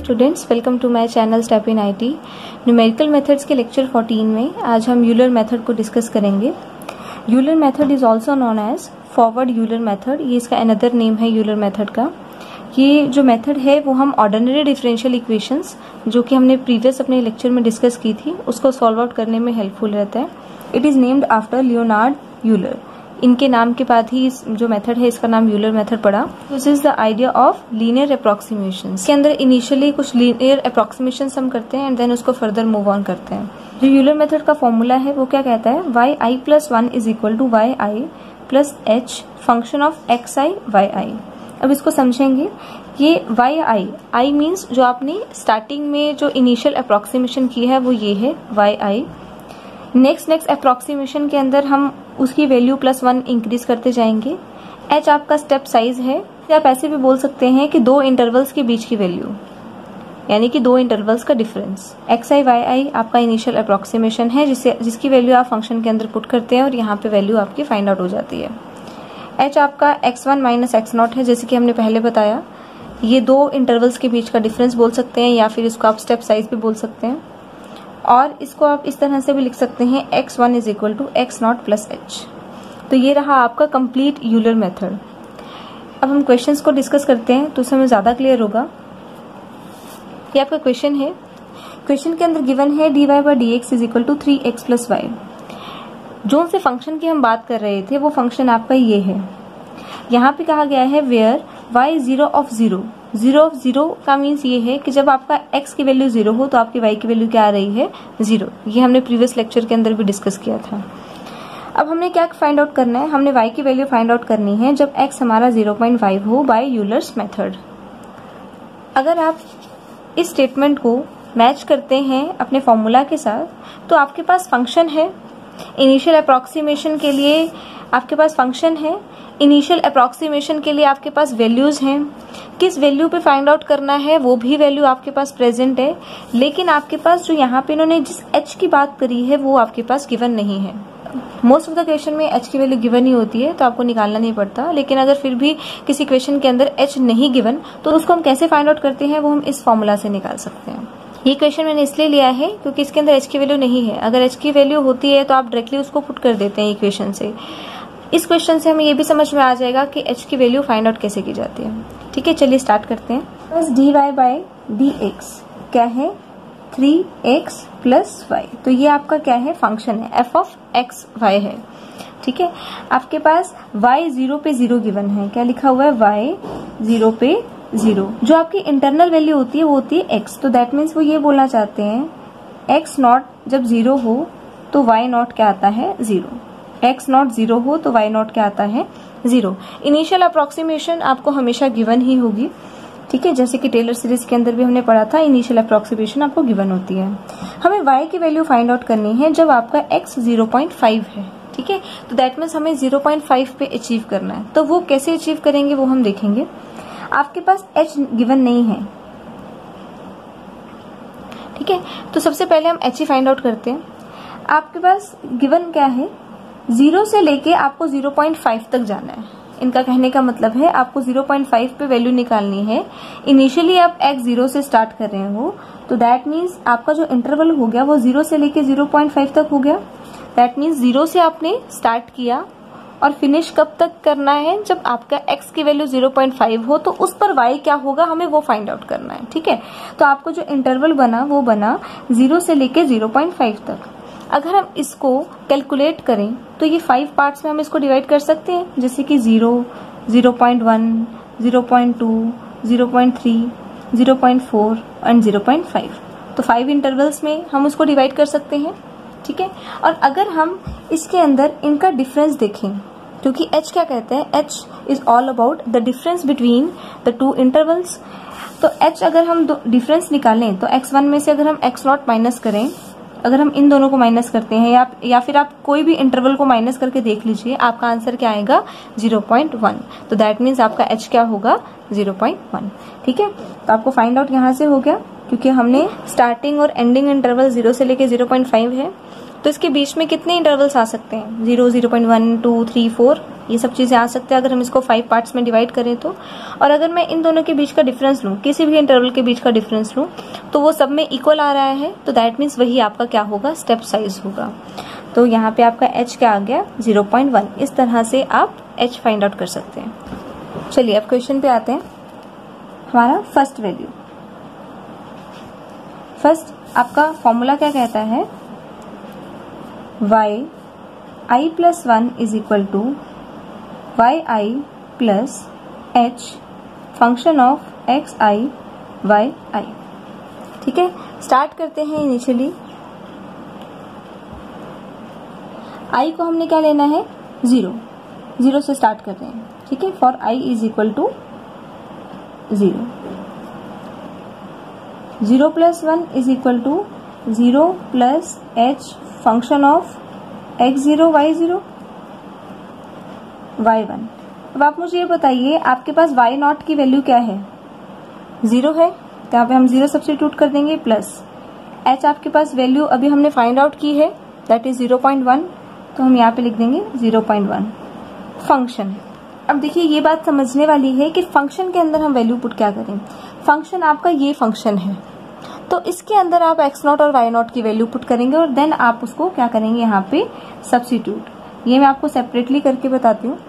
Students, welcome to my channel step in IT. Numerical methods के lecture 14 में आज हम यूलर मेथड को डिस्कस करेंगे। Euler method is also known as forward Euler method. ये इसका अनदर नेम है यूलर मेथड का। ये जो मेथड है वो हम ऑर्डिनरी डिफरेंशियल इक्वेशंस जो कि हमने प्रीवियस अपने लेक्चर में डिस्कस की थी उसको सॉल्व आउट करने में हेल्पफुल रहता है। It is named after Leonard Euler. इनके नाम के बाद ही इस जो मेथड है इसका नाम यूलर मेथड पड़ा। This is the idea of linear approximation. इसके अंदर इनिशियली कुछ लीनियर अप्रोक्सीमेशन हम करते हैं एंड देन उसको फर्दर मूव ऑन करते हैं। जो यूलर मेथड का फॉर्मूला है वो क्या कहता है, yi+1 is equal to yi+h function of xi yi। अब इसको समझेंगे। ये yi मीन्स जो आपने स्टार्टिंग में जो इनिशियल अप्रोक्सीमेशन की है वो ये है yi। नेक्स्ट अप्रोक्सीमेशन के अंदर हम उसकी वैल्यू +1 इंक्रीज करते जाएंगे। h आपका स्टेप साइज है, या आप ऐसे भी बोल सकते हैं कि दो इंटरवल्स के बीच की वैल्यू, यानी कि दो इंटरवल्स का डिफरेंस। xi yi आपका इनिशियल अप्रोक्सीमेशन है जिसकी वैल्यू आप फंक्शन के अंदर पुट करते हैं और यहाँ पे वैल्यू आपकी फाइंड आउट हो जाती है। h आपका x1 - x0 है, जैसे कि हमने पहले बताया। ये दो इंटरवल्स के बीच का डिफरेंस बोल सकते हैं या फिर इसको आप स्टेप साइज भी बोल सकते हैं। और इसको आप इस तरह से भी लिख सकते हैं x1 is equal to x0 + h। तो ये रहा आपका कंप्लीट यूलर मेथड। अब हम क्वेश्चंस को डिस्कस करते हैं तो उससे हमें ज्यादा क्लियर होगा। ये आपका क्वेश्चन है। क्वेश्चन के अंदर गिवन है dy/dx is equal to 3x + y। जो से फंक्शन की हम बात कर रहे थे वो फंक्शन आपका ये है। यहाँ पे कहा गया है वेयर y 0 of 0। 0 of 0 का मीन्स ये है कि जब आपका x की वैल्यू 0 हो तो आपकी y की वैल्यू क्या आ रही है, 0। ये हमने प्रीवियस लेक्चर के अंदर भी डिस्कस किया था। अब हमने क्या फाइंड आउट करना है, हमने y की वैल्यू फाइंड आउट करनी है जब x हमारा 0.5 हो बाय यूलर्स मेथड। अगर आप इस स्टेटमेंट को मैच करते हैं अपने फॉर्मूला के साथ तो आपके पास फंक्शन है। इनिशियल अप्रोक्सीमेशन के लिए आपके पास फंक्शन है, इनिशियल अप्रोक्सीमेशन के लिए आपके पास वैल्यूज हैं। किस वैल्यू पे फाइंड आउट करना है वो भी वैल्यू आपके पास प्रेजेंट है, लेकिन आपके पास जो यहाँ पे इन्होंने जिस h की बात करी है वो आपके पास गिवन नहीं है। मोस्ट ऑफ द क्वेश्चन में h की वैल्यू गिवन ही होती है तो आपको निकालना नहीं पड़ता, लेकिन अगर फिर भी किसी क्वेश्चन के अंदर h नहीं गिवन तो उसको हम कैसे फाइंड आउट करते हैं वो हम इस फॉर्मूला से निकाल सकते हैं। ये क्वेश्चन मैंने इसलिए लिया है क्योंकि इसके अंदर h की वैल्यू नहीं है। अगर h की वैल्यू होती है तो आप डायरेक्टली उसको पुट कर देते हैं इक्वेशन से। इस क्वेश्चन से हमें ये भी समझ में आ जाएगा कि h की वैल्यू फाइंड आउट कैसे की जाती है। ठीक है, चलिए स्टार्ट करते हैं। बस dy/dx क्या है, 3x + y। तो ये आपका क्या है, फंक्शन है, f(x, y) है। ठीक है, आपके पास y 0 पे 0 गिवन है। क्या लिखा हुआ है, y 0 पे 0। जो आपकी इंटरनल वैल्यू होती है वो होती है x। तो दैट मीन्स वो ये बोलना चाहते हैं x0 जब 0 हो तो y0 क्या आता है, 0। x0 0 हो तो y0 क्या आता है, 0। इनिशियल अप्रोक्सीमेशन आपको हमेशा गिवन ही होगी। ठीक है, जैसे कि टेलर सीरीज के अंदर भी हमने पढ़ा था, इनिशियल अप्रोक्सीमेशन आपको गिवन होती है। हमें y की वैल्यू फाइंड आउट करनी है जब आपका x 0.5 है। ठीक है, तो दैट मीन्स हमें 0.5 पे अचीव करना है। तो वो कैसे अचीव करेंगे वो हम देखेंगे। आपके पास h गिवन नहीं है। ठीक है, तो सबसे पहले हम h ही फाइंड आउट करते हैं। आपके पास गिवन क्या है, 0 से लेके आपको 0.5 तक जाना है। इनका कहने का मतलब है आपको 0.5 पे वैल्यू निकालनी है। इनिशियली आप x 0 से स्टार्ट कर रहे हो तो दैट मीन्स आपका जो इंटरवल हो गया वो 0 से लेके 0.5 तक हो गया। दैट मीन्स 0 से आपने स्टार्ट किया और फिनिश कब तक करना है, जब आपका x की वैल्यू 0.5 हो तो उस पर y क्या होगा हमें वो फाइंड आउट करना है। ठीक है, तो आपको जो इंटरवल बना वो बना 0 से लेके 0.5 तक। अगर हम इसको कैलकुलेट करें तो ये 5 पार्ट्स में हम इसको डिवाइड कर सकते हैं, जैसे कि 0, 0.1, 0.2, 0.3, 0.4 एंड 0.5। तो 5 इंटरवल्स में हम उसको डिवाइड कर सकते हैं। ठीक है, और अगर हम इसके अंदर इनका डिफरेंस देखें, क्योंकि h क्या कहते हैं, h is all about the difference between the 2 intervals. तो h अगर हम डिफरेंस निकालें तो x1 में से अगर हम x0 माइनस करें, अगर हम इन दोनों को माइनस करते हैं या फिर आप कोई भी इंटरवल को माइनस करके देख लीजिए, आपका आंसर क्या आएगा, 0.1। तो दैट मीन्स आपका h क्या होगा, 0.1। ठीक है, तो आपको फाइंड आउट यहाँ से हो गया क्योंकि हमने स्टार्टिंग और एंडिंग इंटरवल 0 से लेके 0.5 है। तो इसके बीच में कितने इंटरवल्स आ सकते हैं, 0, 0.1, 2, 3, 4, ये सब चीजें आ सकते हैं अगर हम इसको 5 पार्ट्स में डिवाइड करें तो। और अगर मैं इन दोनों के बीच का डिफरेंस लूँ, किसी भी इंटरवल के बीच का डिफरेंस लूँ, तो वो सब में इक्वल आ रहा है, तो दैट मीन्स वही आपका क्या होगा, स्टेप साइज होगा। तो यहाँ पे आपका h क्या आ गया, 0.1। इस तरह से आप h फाइंड आउट कर सकते हैं। चलिए अब क्वेश्चन पे आते हैं। हमारा फर्स्ट वैल्यू, फर्स्ट आपका फॉर्मूला क्या कहता है, yi+1 is equal to yi+h function of xi yi। ठीक है, स्टार्ट करते हैं इनिशियली। i को हमने क्या लेना है, 0 से स्टार्ट कर रहे हैं। ठीक है, for i is equal to 0, 0+1 is equal to 0+h function of x0 y0 y1। अब आप मुझे ये बताइए, आपके पास y0 की वैल्यू क्या है, 0 है, तो यहाँ पे हम 0 सब्स्टिट्यूट कर देंगे, प्लस h आपके पास वैल्यू अभी हमने फाइंड आउट की है, दैट इज 0.1, तो हम यहाँ पे लिख देंगे 0.1 फंक्शन। अब देखिए ये बात समझने वाली है कि फंक्शन के अंदर हम वैल्यू पुट क्या करें। फंक्शन आपका ये फंक्शन है, तो इसके अंदर आप x0 और y0 की वैल्यू पुट करेंगे और देन आप उसको क्या करेंगे, यहाँ पे सब्स्टिट्यूट। ये मैं आपको सेपरेटली करके बताती हूँ।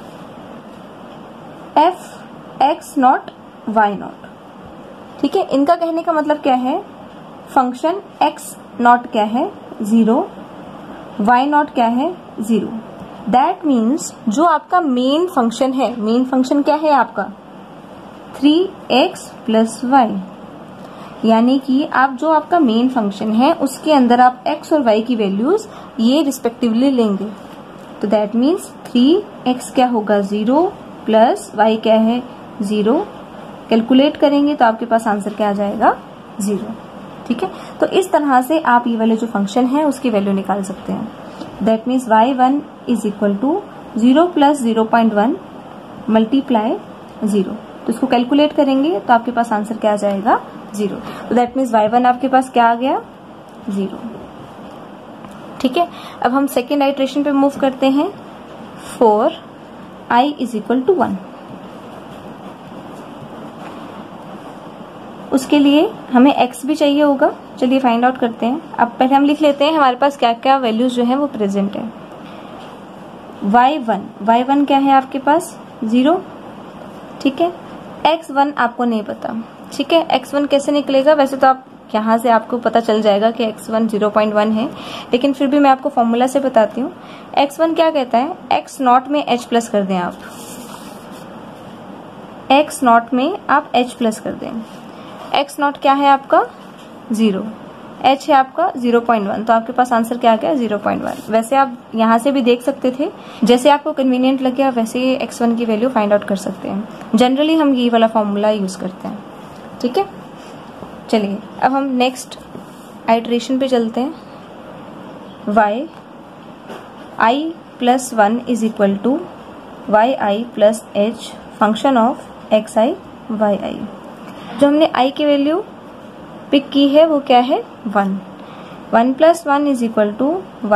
f(x0 y0), ठीक है, इनका कहने का मतलब क्या है, फंक्शन x0 क्या है, 0, y0 क्या है, 0। दैट मीन्स जो आपका मेन फंक्शन है, मेन फंक्शन क्या है आपका, 3x + y, यानी कि आप जो आपका मेन फंक्शन है उसके अंदर आप x और y की वैल्यूज ये रिस्पेक्टिवली लेंगे। तो दैट मीन्स 3x क्या होगा, 0 + y क्या है, 0। कैलकुलेट करेंगे तो आपके पास आंसर क्या आ जाएगा, 0। ठीक है, तो इस तरह से आप ये वाले जो फंक्शन है उसकी वैल्यू निकाल सकते हैं। That means y1 is equal to 0 + 0.1 multiply 0। तो इसको कैलकुलेट करेंगे तो आपके पास आंसर क्या आ जाएगा, 0। तो दैट मीन्स y1 आपके पास क्या आ गया, 0। ठीक है, अब हम सेकेंड आइट्रेशन पे मूव करते हैं। For i is equal to 1, उसके लिए हमें x भी चाहिए होगा। चलिए फाइंड आउट करते हैं। अब पहले हम लिख लेते हैं हमारे पास क्या क्या वैल्यूज जो है वो प्रेजेंट है। y1 क्या है आपके पास, 0। ठीक है, x1 आपको नहीं पता। ठीक है, x1 कैसे निकलेगा, वैसे तो आप यहाँ से आपको पता चल जाएगा कि x1 0.1 है, लेकिन फिर भी मैं आपको फॉर्मूला से बताती हूँ। x1 क्या कहता है, x0 में h प्लस कर दें आप, x0 में आप h प्लस कर दें। x0 क्या है आपका, 0, h है आपका 0.1, तो आपके पास आंसर क्या आ गया, 0.1। वैसे आप यहाँ से भी देख सकते थे, जैसे आपको कन्वीनियंट लगे आप वैसे ही x1 की वैल्यू फाइंड आउट कर सकते हैं। जनरली हम ये वाला फॉर्मूला यूज करते हैं। ठीक है, चलिए अब हम नेक्स्ट आइट्रेशन पे चलते हैं। yi+1 is equal to yi+h function of xi yi। जो हमने i की वैल्यू पिक की है वो क्या है, 1। 1 + 1 is equal to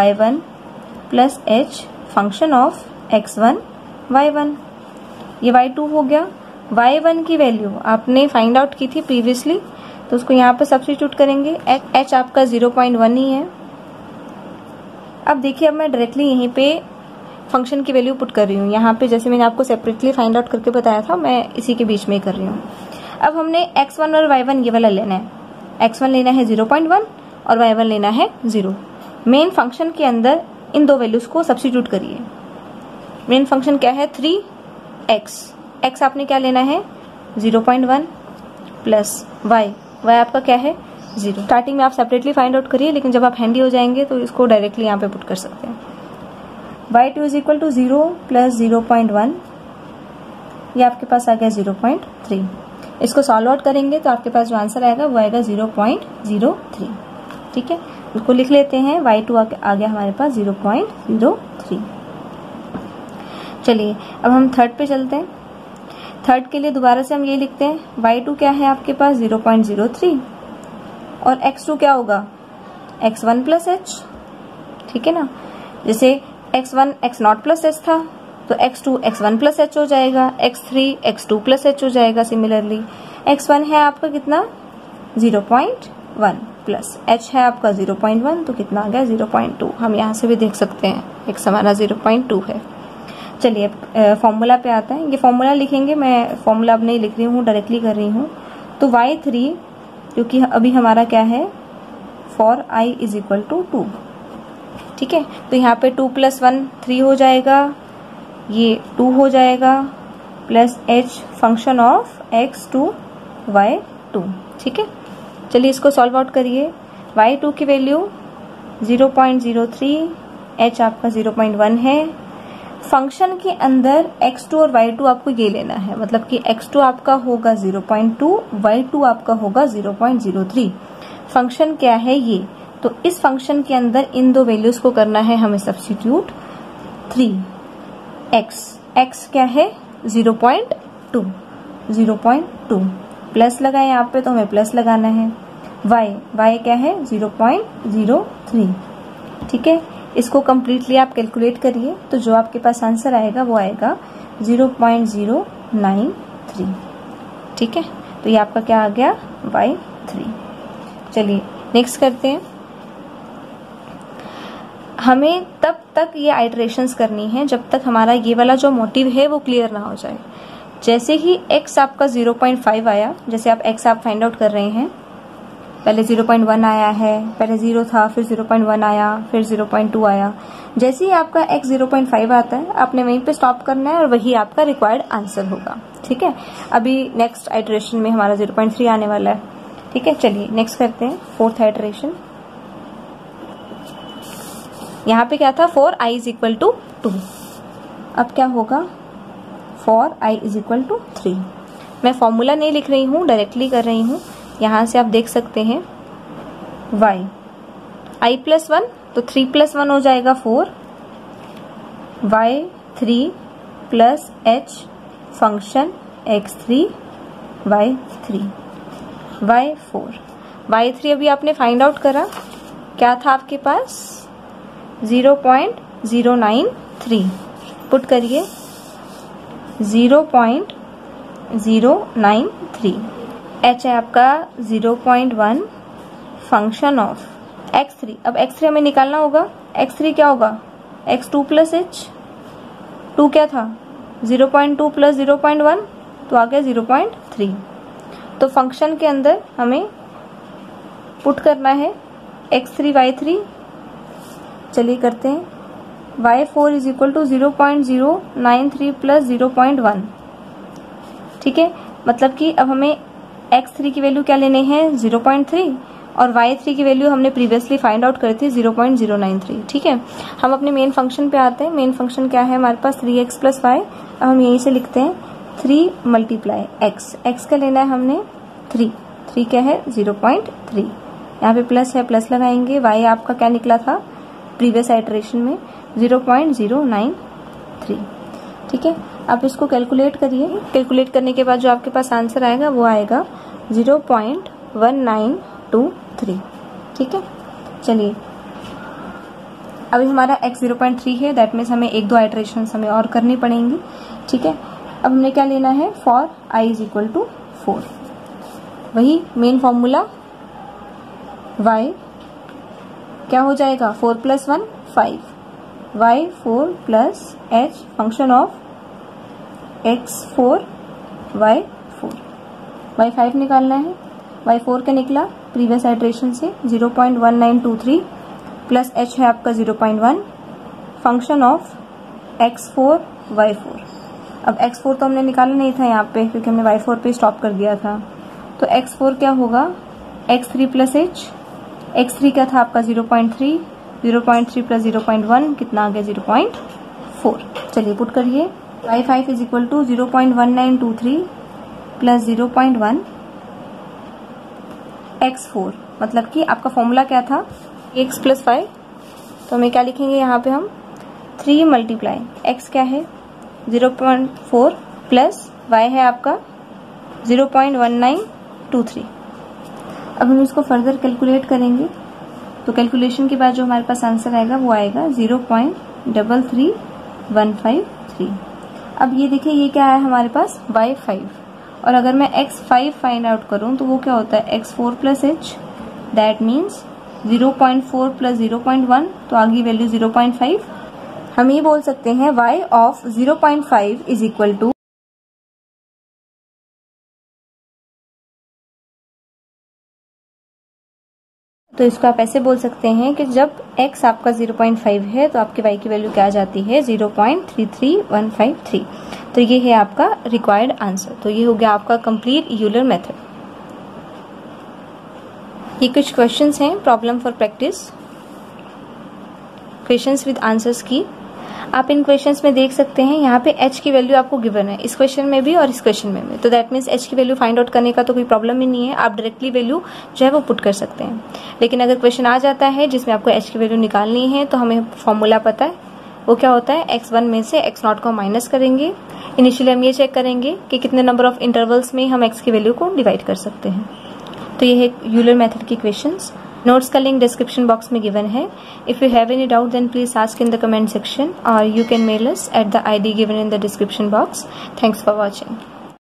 y1+h function of x1 y1। ये y2 हो गया। y1 की वैल्यू आपने फाइंड आउट की थी प्रीवियसली, तो उसको यहाँ पे सब्स्टिट्यूट करेंगे। h आपका 0.1 ही है। अब देखिए, अब मैं डायरेक्टली यहीं पे फंक्शन की वैल्यू पुट कर रही हूँ। यहाँ पे जैसे मैंने आपको सेपरेटली फाइंड आउट करके बताया था, मैं इसी के बीच में ही कर रही हूँ। अब हमने x1 और y1 ये वाला लेना है। x1 लेना है 0.1 और y1 लेना है 0। मेन फंक्शन के अंदर इन दो वैल्यूज को सब्स्टिट्यूट करिए। मेन फंक्शन क्या है, 3x आपने क्या लेना है, 0.1 प्लस y आपका क्या है, 0। स्टार्टिंग में आप सेपरेटली फाइंड आउट करिए, लेकिन जब आप हैंडी हो जाएंगे तो इसको डायरेक्टली यहाँ पे पुट कर सकते हैं। y2 इज इक्वल टू 0 + 0.1, ये आपके पास आ गया 0.3। इसको सॉल्व आउट करेंगे तो आपके पास जो आंसर आएगा वो आएगा 0.03। ठीक है, उसको लिख लेते हैं। y2 आ गया हमारे पास 0.03। चलिए अब हम थर्ड पे चलते हैं। थर्ड के लिए दोबारा से हम ये लिखते हैं, y2 क्या है आपके पास 0.03 और x2 क्या होगा, x1 + h। ठीक है ना, जैसे x1 x0 + h था, तो तो x2 x1 प्लस h हो जाएगा, x3 x2 प्लस h हो जाएगा। सिमिलरली x1 है आपका कितना 0.1 प्लस h है आपका 0.1, तो कितना आ गया 0.2। हम यहाँ से भी देख सकते हैं x हमारा 0.2 है। चलिए फॉर्मूला पे आता है। ये फॉर्मूला लिखेंगे, मैं फॉर्मूला अब नहीं लिख रही हूँ, डायरेक्टली कर रही हूँ। तो y3 क्योंकि अभी हमारा क्या है for i is equal to 2, ठीक है। तो यहाँ पे 2 + 1 3 हो जाएगा, ये 2 हो जाएगा plus h function of x2 y2, ठीक है। चलिए इसको सॉल्व आउट करिए। y2 की वैल्यू 0.03, h आपका 0.1 है। फंक्शन के अंदर x2 और y2 आपको ये लेना है, मतलब कि x2 आपका होगा 0.2, y2 आपका होगा 0.03। फंक्शन क्या है ये, तो इस फंक्शन के अंदर इन दो वैल्यूज को करना है हमें सब्स्टिट्यूट। 3x क्या है 0.2 प्लस लगाए यहाँ पे, तो हमें प्लस लगाना है। y क्या है 0.03, ठीक है। इसको कम्प्लीटली आप कैलकुलेट करिए, तो जो आपके पास आंसर आएगा वो आएगा 0.093, ठीक है। तो ये आपका क्या आ गया y3। चलिए नेक्स्ट करते हैं। हमें तब तक ये आइटरेशंस करनी है जब तक हमारा ये वाला जो मोटिव है वो क्लियर ना हो जाए। जैसे ही x आपका 0.5 आया, जैसे आप x आप फाइंड आउट कर रहे हैं, पहले 0.1 आया है, पहले 0 था, फिर 0.1 आया, फिर 0.2 आया। जैसे ही आपका x 0.5 आता है, आपने वहीं पे स्टॉप करना है और वही आपका रिक्वायर्ड आंसर होगा, ठीक है। अभी नेक्स्ट आइटरेशन में हमारा 0.3 आने वाला है, ठीक है। चलिए नेक्स्ट करते हैं, फोर्थ आइटरेशन। यहाँ पे क्या था for i is equal to 2, अब क्या होगा for i is equal to 3। मैं फॉर्मूला नहीं लिख रही हूँ, डायरेक्टली कर रही हूँ। यहाँ से आप देख सकते हैं y i + 1, तो 3 + 1 हो जाएगा 4, y3 plus h function x3 y3 y4 y3 अभी आपने फाइंड आउट करा, क्या था आपके पास 0.093, पुट करिए 0.093, h है आपका 0.1 फंक्शन ऑफ x3। अब x3 हमें निकालना होगा, x3 क्या होगा x2 प्लस h, 2 क्या था 0.2 प्लस 0.1, तो आ गया 0.3। तो फंक्शन के अंदर हमें पुट करना है x3 y3। चलिए करते हैं, y4 is equal to 0.093 plus 0.1, ठीक है। मतलब कि अब हमें x3 की वैल्यू क्या लेने हैं 0.3, और y3 की वैल्यू हमने प्रीवियसली फाइंड आउट करी थी 0.093, ठीक है। हम अपने मेन फंक्शन पे आते हैं। मेन फंक्शन क्या है हमारे पास 3x प्लस y। अब हम यहीं से लिखते हैं 3 × x का लेना है हमने 3 क्या है 0.3, यहाँ पे प्लस है, प्लस लगाएंगे। y आपका क्या निकला था प्रीवियस आइटरेशन में 0.093, ठीक है। आप इसको कैलकुलेट करिए। कैलकुलेट करने के बाद जो आपके पास आंसर आएगा वो आएगा 0.1923, ठीक है। चलिए अभी हमारा x 0.3 है, दैट मीन्स हमें 1-2 आइटरेशन हमें और करनी पड़ेंगी, ठीक है। अब हमने क्या लेना है for i is equal to 4, वही मेन फॉर्मूला y क्या हो जाएगा 4 + 1 5, y4 plus h function of x4 y4, y5 निकालना है। y4 का निकला प्रीवियस आइटरेशन से 0.1923 प्लस h है आपका 0.1 फंक्शन ऑफ x4 y4। अब x4 तो हमने निकाला नहीं था यहाँ पे, क्योंकि हमने y4 पे स्टॉप कर दिया था। तो x4 क्या होगा x3 प्लस h, x3 क्या था आपका 0.3, 0.3 प्लस 0.1 कितना आ गया 0.4। चलिए पुट करिए, y5 is equal to 0.1923 plus 0.1 x4, मतलब कि आपका फॉर्मूला क्या था x प्लस 5, तो हमें क्या लिखेंगे यहाँ पे हम 3 × x क्या है 0.4 प्लस y है आपका 0.1923। अब हम इसको फर्दर कैलकुलेट करेंगे, तो कैलकुलेशन के बाद जो हमारे पास आंसर आएगा वो आएगा 0.33 153। अब ये देखिए ये क्या है हमारे पास y5, और अगर मैं x5 फाइंड आउट करूं तो वो क्या होता है x4 plus h, that means 0.4 plus 0.1, तो आगे वैल्यू 0.5। हम ये बोल सकते हैं y of 0.5 is equal to, तो इसको आप ऐसे बोल सकते हैं कि जब x आपका 0.5 है तो आपके y की वैल्यू क्या आ जाती है 0.33153। तो ये है आपका रिक्वायर्ड आंसर। तो ये हो गया आपका कंप्लीट यूलर मेथड। ये कुछ क्वेश्चंस हैं problem for practice, questions with answers की। आप इन क्वेश्चंस में देख सकते हैं यहाँ पे h की वैल्यू आपको गिवन है, इस क्वेश्चन में भी और इस क्वेश्चन में भी। तो दैट मीन्स h की वैल्यू फाइंड आउट करने का तो कोई प्रॉब्लम ही नहीं है, आप डायरेक्टली वैल्यू जो है वो पुट कर सकते हैं। लेकिन अगर क्वेश्चन आ जाता है जिसमें आपको h की वैल्यू निकालनी है तो हमें फॉर्मूला पता है, वो क्या होता है x1 में से x0 को माइनस करेंगे। इनिशियली हम ये चेक करेंगे कि कितने नंबर ऑफ इंटरवल्स में हम x की वैल्यू को डिवाइड कर सकते हैं। तो ये है यूलर मेथड की क्वेश्चंस। नोट्स का लिंक डिस्क्रिप्शन बॉक्स में गिवन है। If you have any doubt then please ask in the comment section और you can mail us at the ID given in the description box. Thanks for watching.